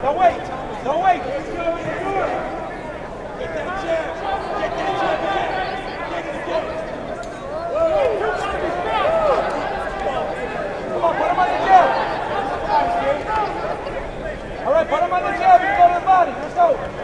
Don't wait. Don't wait. Get that jab. Get that jab again. Get it again. Come on, put him on the jab. All right, put him on the jab and go to the body. Let's go.